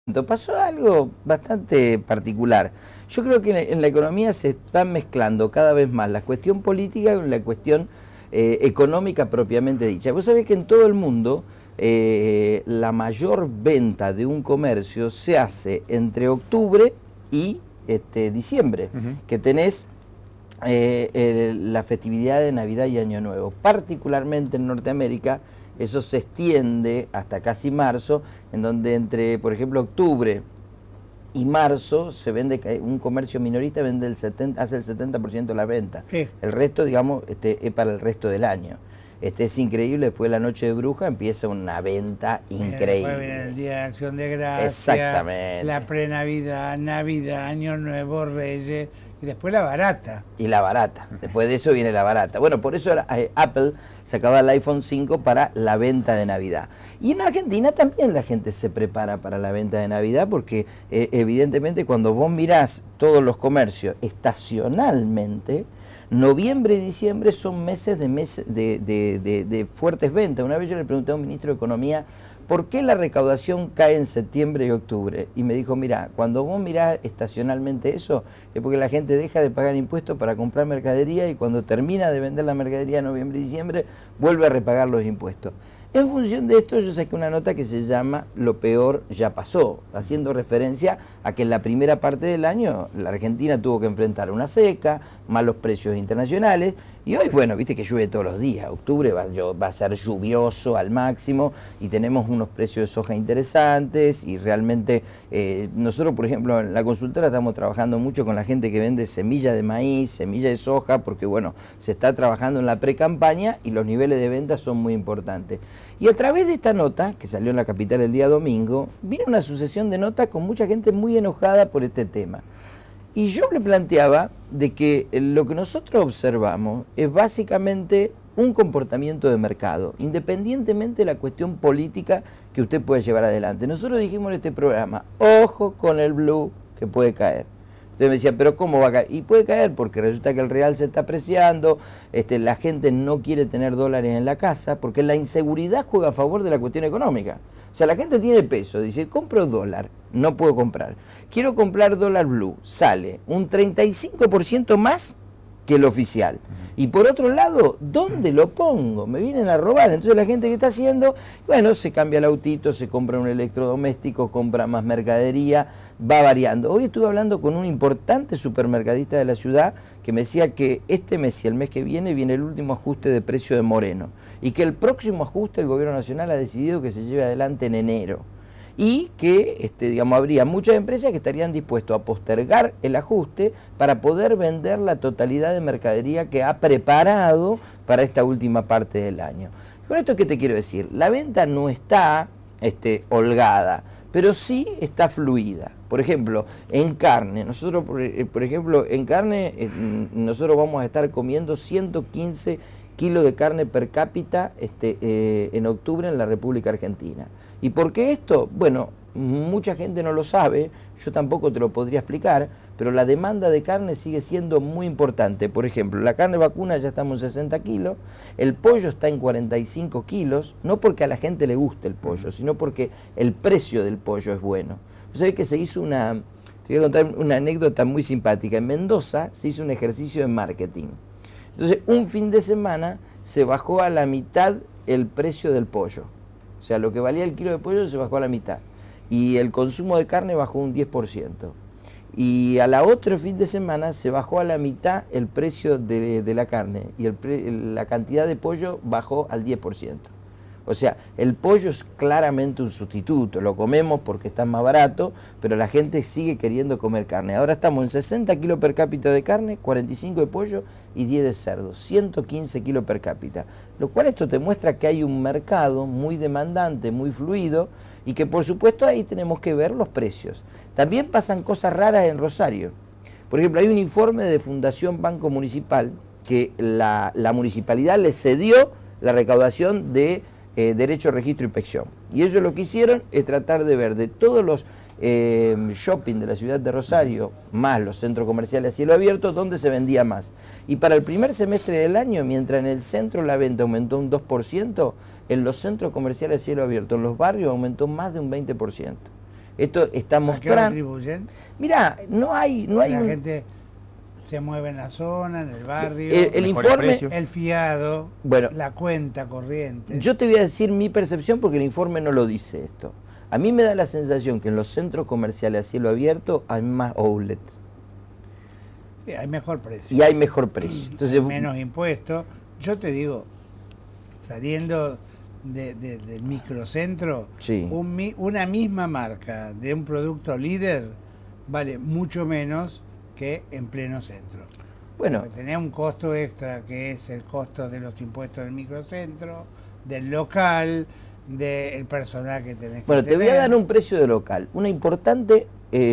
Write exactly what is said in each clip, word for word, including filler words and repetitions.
Pasó algo bastante particular. Yo creo que en la economía se están mezclando cada vez más la cuestión política con la cuestión eh, económica propiamente dicha. Vos sabés que en todo el mundo eh, la mayor venta de un comercio se hace entre octubre y este, diciembre, uh-huh. que tenés eh, eh, la festividad de Navidad y Año Nuevo. Particularmente en Norteamérica, eso se extiende hasta casi marzo, en donde entre, por ejemplo, octubre y marzo se vende, un comercio minorista vende el setenta, hace el setenta por ciento de la venta. Sí. El resto, digamos, este, es para el resto del año. Este es increíble, después de la noche de bruja empieza una venta increíble. Después viene el Día de Acción de Gracias, exactamente, la pre-Navidad, Navidad, Año Nuevo, Reyes, y después la barata. Y la barata, después de eso viene la barata. Bueno, por eso eh, Apple sacaba el iPhone cinco para la venta de Navidad. Y en Argentina también la gente se prepara para la venta de Navidad porque eh, evidentemente cuando vos mirás todos los comercios estacionalmente, noviembre y diciembre son meses de, meses de, de, de, de fuertes ventas. Una vez yo le pregunté a un ministro de Economía, ¿por qué la recaudación cae en septiembre y octubre? Y me dijo, mira, cuando vos mirás estacionalmente eso, es porque la gente deja de pagar impuestos para comprar mercadería y cuando termina de vender la mercadería en noviembre y diciembre, vuelve a repagar los impuestos. En función de esto, yo saqué una nota que se llama Lo peor ya pasó, haciendo referencia a que en la primera parte del año la Argentina tuvo que enfrentar una seca, malos precios internacionales, y hoy, bueno, viste que llueve todos los días, octubre va, va a ser lluvioso al máximo, y tenemos unos precios de soja interesantes, y realmente eh, nosotros, por ejemplo, en la consultora estamos trabajando mucho con la gente que vende semilla de maíz, semilla de soja, porque, bueno, se está trabajando en la pre-campaña y los niveles de venta son muy importantes. Y a través de esta nota, que salió en La Capital el día domingo, vino una sucesión de notas con mucha gente muy enojada por este tema. Y yo le planteaba de que lo que nosotros observamos es básicamente un comportamiento de mercado, independientemente de la cuestión política que usted pueda llevar adelante. Nosotros dijimos en este programa, ojo con el blue que puede caer. Entonces me decía, pero ¿cómo va a caer? Y puede caer porque resulta que el real se está apreciando, este, la gente no quiere tener dólares en la casa, porque la inseguridad juega a favor de la cuestión económica. O sea, la gente tiene peso, dice, compro dólar, no puedo comprar. Quiero comprar dólar blue, sale un treinta y cinco por ciento más que el oficial. Y por otro lado, ¿dónde lo pongo? Me vienen a robar. Entonces la gente que está haciendo, bueno, se cambia el autito, se compra un electrodoméstico, compra más mercadería, va variando. Hoy estuve hablando con un importante supermercadista de la ciudad que me decía que este mes y el mes que viene viene el último ajuste de precio de Moreno y que el próximo ajuste el gobierno nacional ha decidido que se lleve adelante en enero. Y que este, digamos, habría muchas empresas que estarían dispuestas a postergar el ajuste para poder vender la totalidad de mercadería que ha preparado para esta última parte del año. Con esto, ¿qué te quiero decir? La venta no está este, holgada, pero sí está fluida. Por ejemplo, en carne, nosotros, por, por ejemplo, en carne, eh, nosotros vamos a estar comiendo ciento quince kilos de carne per cápita este, eh, en octubre en la República Argentina. ¿Y por qué esto? Bueno, mucha gente no lo sabe, yo tampoco te lo podría explicar, pero la demanda de carne sigue siendo muy importante. Por ejemplo, la carne vacuna ya estamos en sesenta kilos, el pollo está en cuarenta y cinco kilos, no porque a la gente le guste el pollo, sino porque el precio del pollo es bueno. ¿Sabés que se hizo una, te voy a contar una anécdota muy simpática? En Mendoza se hizo un ejercicio de marketing. Entonces, un fin de semana se bajó a la mitad el precio del pollo. O sea, lo que valía el kilo de pollo se bajó a la mitad. Y el consumo de carne bajó un diez por ciento. Y a la otro fin de semana se bajó a la mitad el precio de, de la carne. Y el pre, la cantidad de pollo bajó al diez por ciento. O sea, el pollo es claramente un sustituto, lo comemos porque está más barato, pero la gente sigue queriendo comer carne. Ahora estamos en sesenta kilos per cápita de carne, cuarenta y cinco de pollo y diez de cerdo, ciento quince kilos per cápita. Lo cual esto te muestra que hay un mercado muy demandante, muy fluido, y que por supuesto ahí tenemos que ver los precios. También pasan cosas raras en Rosario. Por ejemplo, hay un informe de Fundación Banco Municipal que la, la municipalidad le cedió la recaudación de Eh, derecho, registro e inspección. Y ellos lo que hicieron es tratar de ver de todos los eh, shopping de la ciudad de Rosario, más los centros comerciales a cielo abierto, dónde se vendía más. Y para el primer semestre del año, mientras en el centro la venta aumentó un dos por ciento, en los centros comerciales a cielo abierto, en los barrios aumentó más de un veinte por ciento. Esto está ¿A qué mostrando... atribuyen? Mirá, no hay... No hay La un... gente se mueve en la zona, en el barrio, El, el informe... precios. el fiado, Bueno, la cuenta corriente. yo te voy a decir mi percepción porque el informe no lo dice esto. A mí me da la sensación que en los centros comerciales a cielo abierto hay más outlets Sí, hay mejor precio. y hay mejor precio. Entonces, Hay menos impuestos. Yo te digo, saliendo de- de- del microcentro, Sí. un mi- una misma marca de un producto líder vale mucho menos que en pleno centro. bueno, Porque tenés un costo extra que es el costo de los impuestos del microcentro, del local, del personal que tenés que bueno, te voy a tener. dar un precio de local. Una importante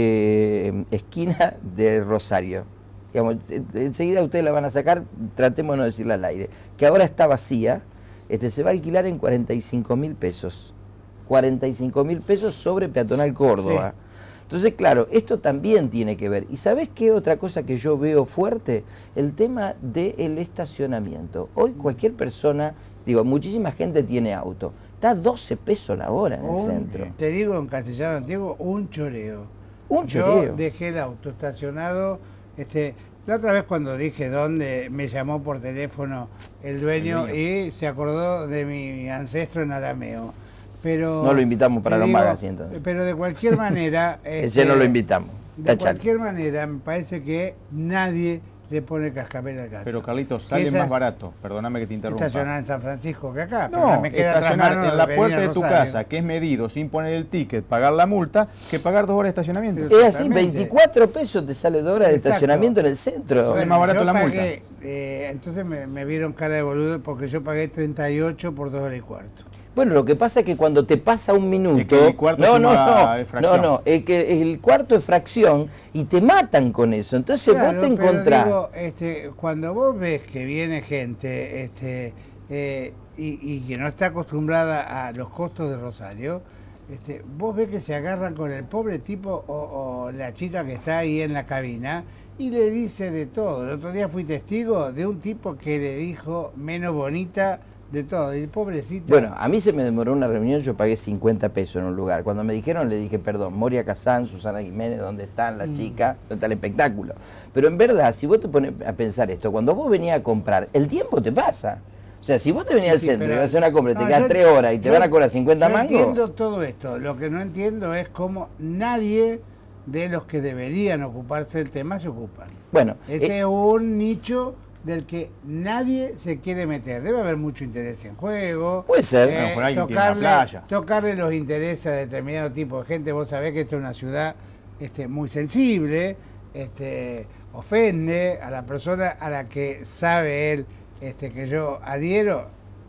eh, esquina de Rosario. Digamos, en- enseguida ustedes la van a sacar, tratemos de no decirla al aire. Que ahora está vacía, este, se va a alquilar en cuarenta y cinco mil pesos. cuarenta y cinco mil pesos sobre Peatonal Córdoba. Entonces, claro, esto también tiene que ver. ¿Y sabés qué otra cosa que yo veo fuerte? El tema del estacionamiento. Hoy cualquier persona, digo, muchísima gente tiene auto. Está a doce pesos la hora en el Un- centro. Te digo en castellano antiguo, un choreo. Un Yo choreo. dejé el auto estacionado. Este, la otra vez cuando dije dónde, me llamó por teléfono el dueño, El y se acordó de mi ancestro en arameo. Pero No lo invitamos para te los digo, magazines, entonces. Pero de cualquier manera... Ese este, no lo invitamos. De Tachalo. cualquier manera, me parece que nadie le pone cascabel al gato. Pero Carlitos, Que sale esa más es barato, perdóname que te interrumpa. estacionar en San Francisco que acá. pero No, me queda tras estacionar mano en la de puerta venir de a tu Rosario. casa, que es medido, sin poner el ticket, pagar la multa, que pagar dos horas de estacionamiento. Pero- Es así, Exactamente. veinticuatro pesos te sale de hora de Exacto. estacionamiento en el centro. Sale más barato yo la multa. pagué, eh, entonces me, me vieron cara de boludo porque yo pagué treinta y ocho por dos horas y cuarto. Bueno, lo que pasa es que cuando te pasa un minuto... Es que el cuarto no, no, suma no, de no, fracción. no, el, que, el cuarto es fracción y te matan con eso. Entonces Claro, vos te pero encontrás... digo, este, cuando vos ves que viene gente este, eh, y, y que no está acostumbrada a los costos de Rosario, este, vos ves que se agarran con el pobre tipo o, o la chica que está ahí en la cabina y le dice de todo. El otro día fui testigo de un tipo que le dijo menos bonita de todo. Y el pobrecito... Bueno, a mí se me demoró una reunión, yo pagué cincuenta pesos en un lugar. Cuando me dijeron, le dije, perdón, Moria Kazán, Susana Jiménez, ¿dónde están las Mm. chicas? ¿Dónde está el espectáculo? Pero en verdad, si vos te pones a pensar esto, cuando vos venías a comprar, el tiempo te pasa. O sea, si vos te venías al Sí, centro y pero- vas a hacer una compra, y te no, quedas yo- tres horas y te yo- van a cobrar cincuenta yo mangos... entiendo todo esto. Lo que no entiendo es cómo nadie de los que deberían ocuparse del tema se ocupan. Bueno, Ese eh, es un nicho del que nadie se quiere meter. Debe haber mucho interés en juego. Puede ser. eh, Bueno, por ahí tiene una tocarle, playa. tocarle los intereses a determinado tipo de gente. Vos sabés que esta es una ciudad este, muy sensible, este, ofende a la persona a la que sabe él este, que yo adhiero,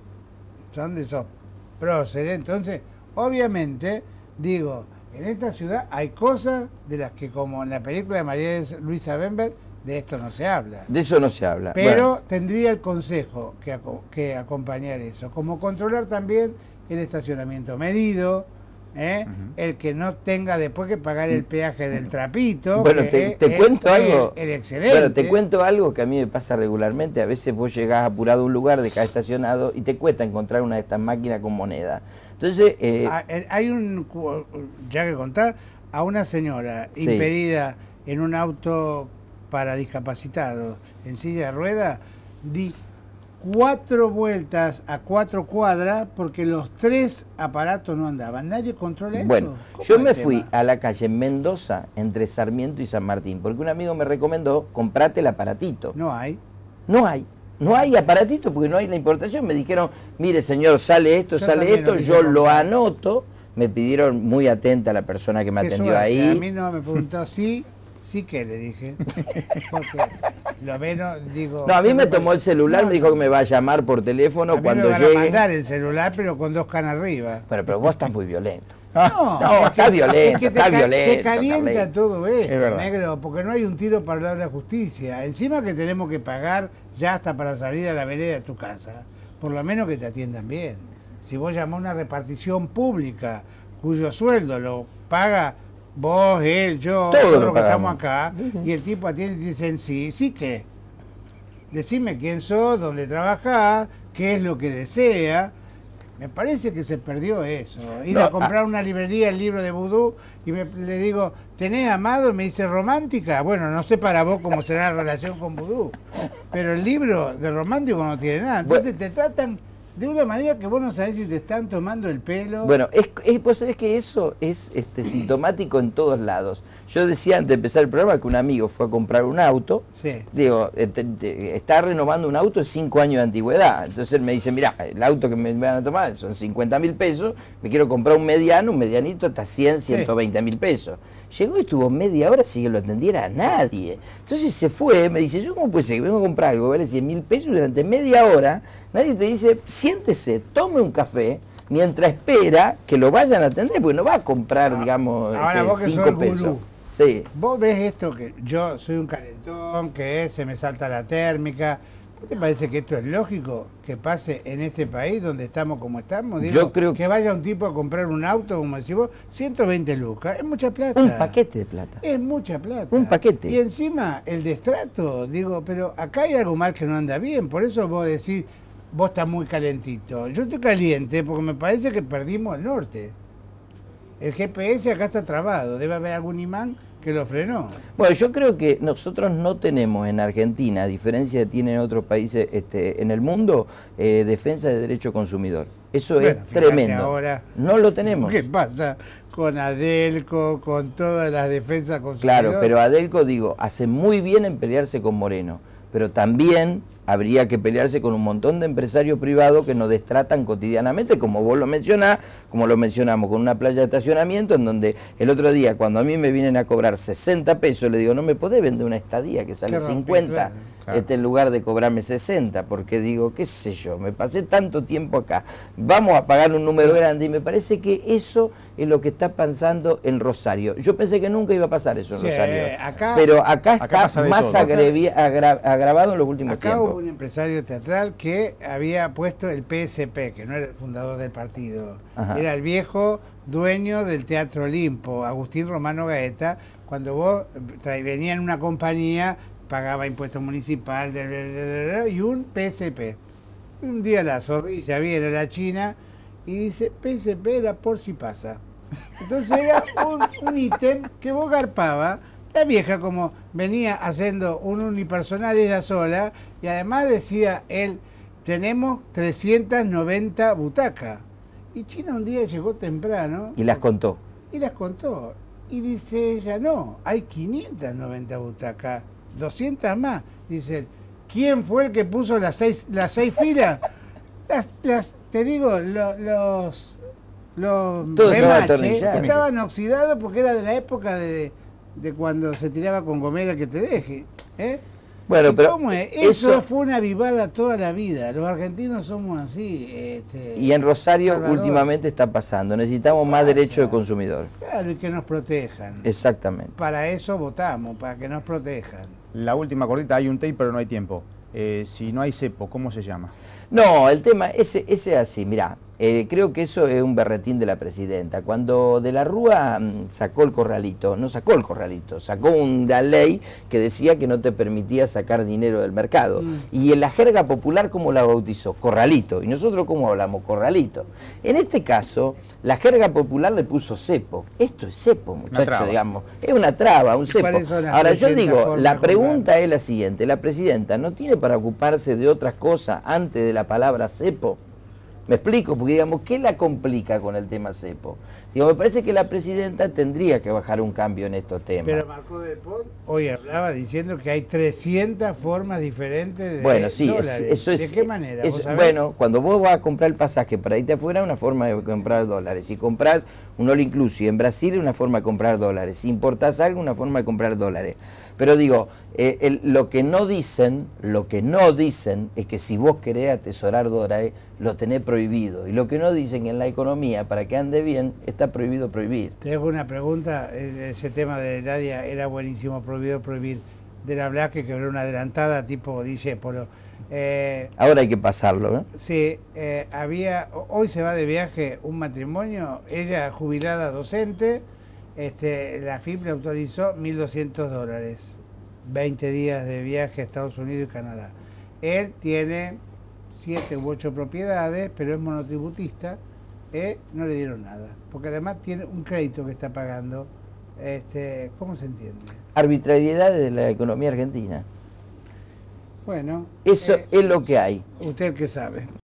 son de esos próceres. Entonces, obviamente, digo, en esta ciudad hay cosas de las que, como en la película de María Luisa Bember, de esto no se habla. de eso no se habla. Pero Bueno, tendría el consejo que, aco- que acompañar eso, como controlar también el estacionamiento medido, ¿eh? Ujú. El que no tenga después que pagar el peaje del trapito. Bueno, que te, es- te es- cuento es algo. El, excelente. Bueno, te cuento algo que a mí me pasa regularmente. A veces vos llegás apurado a un lugar, dejás estacionado y te cuesta encontrar una de estas máquinas con moneda. Entonces, eh, Ah, eh, Hay un, cu- ya que contar, a una señora Sí. impedida en un auto para discapacitados en silla de ruedas, di cuatro vueltas a cuatro cuadras porque los tres aparatos no andaban. Nadie controla eso. bueno, ¿Cómo yo el me tema? fui a la calle Mendoza entre Sarmiento y San Martín porque un amigo me recomendó comprate el aparatito. No hay. No hay. No hay aparatito porque no hay la importación. Me dijeron, mire señor, sale esto, Yo sale también lo esto, quise yo lo comprar. anoto. Me pidieron muy atenta la persona que me Qué atendió suerte. ahí. A mí no me preguntó sí, sí que le dije. Porque lo menos digo. No, a mí ¿qué me pasa? tomó el celular, No, me dijo que me va a llamar por teléfono a mí cuando me van llegue. a mandar el celular, pero con dos canas arriba. Pero, pero vos estás muy violento. No, No, es está que- violento, es que te está ca- violento, Te calienta Carleto. todo esto, Es verdad. negro, porque no hay un tiro para hablar de la justicia. Encima que tenemos que pagar ya hasta para salir a la vereda de tu casa, por lo menos que te atiendan bien. Si vos llamás a una repartición pública cuyo sueldo lo paga vos, él, yo, Todos todos lo los que pagamos. estamos acá, y el tipo atiende y dicen sí, sí que. Decime quién sos, dónde trabajás, qué es lo que desea. Me parece que se perdió eso. Ir No, a comprar ah. una librería el libro de vudú y me, le digo, ¿tenés Amado? Y me dice, ¿romántica? Bueno, no sé para vos cómo será la relación con vudú, pero el libro de romántico no tiene nada. Entonces te tratan de una manera que vos no sabés si te están tomando el pelo. Bueno, es, es, pues es que eso es este, sintomático en todos lados. Yo decía antes de empezar el programa que un amigo fue a comprar un auto. Sí. Digo, eh, te, te, está renovando un auto de cinco años de antigüedad. Entonces él me dice, mirá, el auto que me van a tomar son cincuenta mil pesos, me quiero comprar un mediano, un medianito hasta cien, ciento veinte mil pesos. Llegó y estuvo media hora sin que lo atendiera a nadie. Entonces se fue, me dice, ¿yo cómo puede ser que vengo a comprar algo que vale cien mil pesos y durante media hora nadie te dice, siéntese, tome un café, mientras espera que lo vayan a atender, porque no va a comprar, Ah, digamos, ahora vos que cinco sos pesos. gurú. Sí. Vos ves esto que yo soy un calentón, que se me salta la térmica. ¿No te parece que esto es lógico que pase en este país donde estamos como estamos? Digo, Yo creo que vaya un tipo a comprar un auto, como decís vos, ciento veinte lucas, es mucha plata. Un paquete de plata. Es mucha plata. Un paquete. Y encima el destrato, digo, pero acá hay algo mal que no anda bien, por eso vos decís, vos estás muy calentito. Yo estoy caliente porque me parece que perdimos el norte. El G P S acá está trabado, debe haber algún imán que lo frenó. Bueno, yo creo que nosotros no tenemos en Argentina, a diferencia de tienen otros países este, en el mundo, eh, defensa de derecho consumidor. Eso Bueno, es fíjate tremendo. ahora, no lo tenemos. ¿qué pasa con Adelco, con todas las defensas consumidor? Claro, pero Adelco, digo, hace muy bien en pelearse con Moreno, pero también habría que pelearse con un montón de empresarios privados que nos destratan cotidianamente, como vos lo mencionás, como lo mencionamos, con una playa de estacionamiento, en donde el otro día, cuando a mí me vienen a cobrar sesenta pesos, le digo, no me podés vender una estadía que sale Qué rompe, cincuenta, claro. Claro. este, en lugar de cobrarme sesenta, porque digo, qué sé yo, me pasé tanto tiempo acá, vamos a pagar un número grande, y me parece que eso es lo que está pasando en Rosario. Yo pensé que nunca iba a pasar eso en Sí, Rosario, acá- pero acá está Acá pasa de más todo. agrevi- agra- agravado en los últimos Acá tiempos. hubo un empresario teatral que había puesto el P S P, que no era el fundador del partido, Ajá. era el viejo dueño del Teatro Olimpo, Agustín Romano Gaeta. Cuando vos tra- venía en una compañía, pagaba impuesto municipal de- de- de- de- y un P S P. Un día la zorrilla viene a la China y dice, P S P era por si pasa. Entonces era un, un ítem que vos garpaba. La vieja, como venía haciendo un unipersonal ella sola, y además decía él, tenemos trescientas noventa butacas. Y China un día llegó temprano Y las contó. y las contó. Y dice ella, no, hay quinientas noventa butacas, doscientas más. Dice, ¿quién fue el que puso las seis, las seis filas? Las, las, te digo, lo- los, los Todo estaba remaches atornillado. estaban oxidados porque era de la época de, de cuando se tiraba con gomera que te deje. ¿eh? Bueno, ¿Y pero cómo es? Eso, eso- fue una vivada toda la vida. Los argentinos somos así. Este, Y en Rosario Salvador. últimamente está pasando. Necesitamos más Pasa. derecho de consumidor. Claro, y que nos protejan. Exactamente. Para eso votamos, para que nos protejan. La última cortita, hay un tape pero no hay tiempo. Eh, si no hay cepo, ¿cómo se llama? No, el tema, ese ese es así, mirá, eh, creo que eso es un berretín de la presidenta. Cuando De la Rúa mm, sacó el corralito, no sacó el corralito, sacó una ley que decía que no te permitía sacar dinero del mercado. Mm. Y en la jerga popular, ¿cómo la bautizó? Corralito. ¿Y nosotros cómo hablamos? Corralito. En este caso, la jerga popular le puso cepo. Esto es cepo, muchachos, traba. digamos. Es una traba, un ¿Y cepo. cuáles son las Ahora, yo trescientas digo, formas la de pregunta comprar? es la siguiente. La presidenta no tiene para ocuparse de otras cosas antes de la palabra cepo. ¿Me explico? Porque, digamos, ¿qué la complica con el tema cepo? Digo, me parece que la presidenta tendría que bajar un cambio en estos temas. Pero Marco del Pont hoy hablaba diciendo que hay trescientas formas diferentes de Bueno, sí, es- dólares. eso es... ¿De qué manera? es- ¿Vos sabés? bueno, cuando vos vas a comprar el pasaje para irte afuera, es una forma de comprar dólares. Si compras un all inclusive en Brasil, es una forma de comprar dólares. Si importás algo, una forma de comprar dólares. Pero digo, eh, el- lo que no dicen, lo que no dicen es que si vos querés atesorar dólares, lo tenés prohibido. Y lo que no dicen en la economía, para que ande bien, está prohibido prohibir. Te dejo una pregunta. eh, Ese tema de Nadia era buenísimo, prohibido prohibir. De la Blasque, que era una adelantada tipo Discépolo. Eh, Ahora hay que pasarlo, ¿no? sí, eh, había, hoy se va de viaje un matrimonio, ella jubilada docente, este, la F I P le autorizó mil doscientos dólares, veinte días de viaje a Estados Unidos y Canadá. Él tiene siete u ocho propiedades, pero es monotributista, eh, no le dieron nada. Porque además tiene un crédito que está pagando. Este, ¿cómo se entiende? Arbitrariedad de la economía argentina. Bueno. Eso eh, es lo que hay. Usted el que sabe.